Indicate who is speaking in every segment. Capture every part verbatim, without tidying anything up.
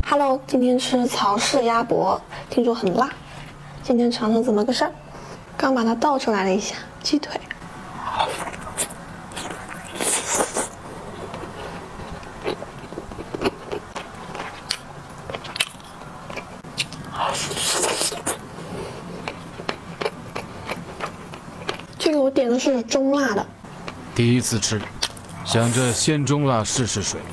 Speaker 1: Hello， 今天吃曹氏鸭脖，听说很辣，今天尝尝怎么个事儿。刚把它倒出来了一下，鸡腿。这个我点的是中辣的。
Speaker 2: 第一次吃，想着先中辣试试水。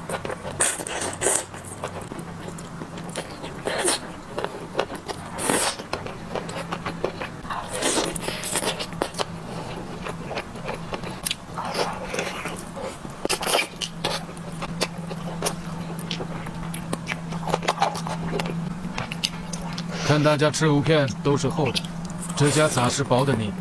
Speaker 2: 看大家吃五片都是厚的，这家咋是薄的呢？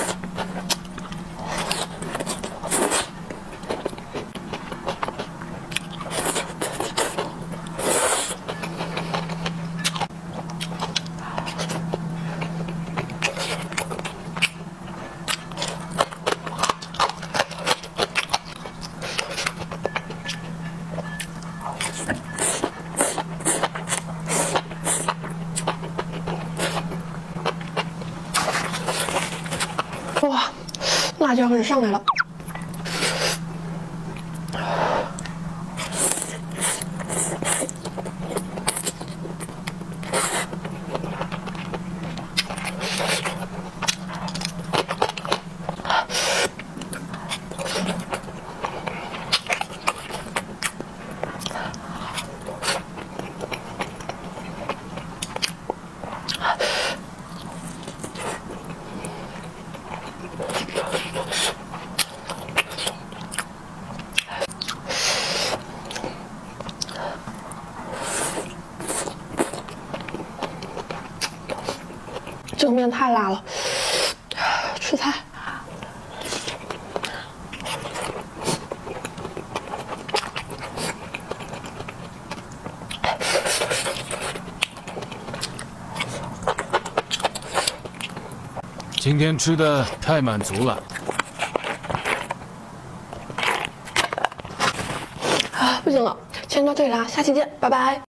Speaker 1: 哇，辣椒可是上来了。这个面太辣了，吃菜。
Speaker 2: 今天吃的太满足了。
Speaker 1: 啊，不行了，钱多退了，下期见，拜拜。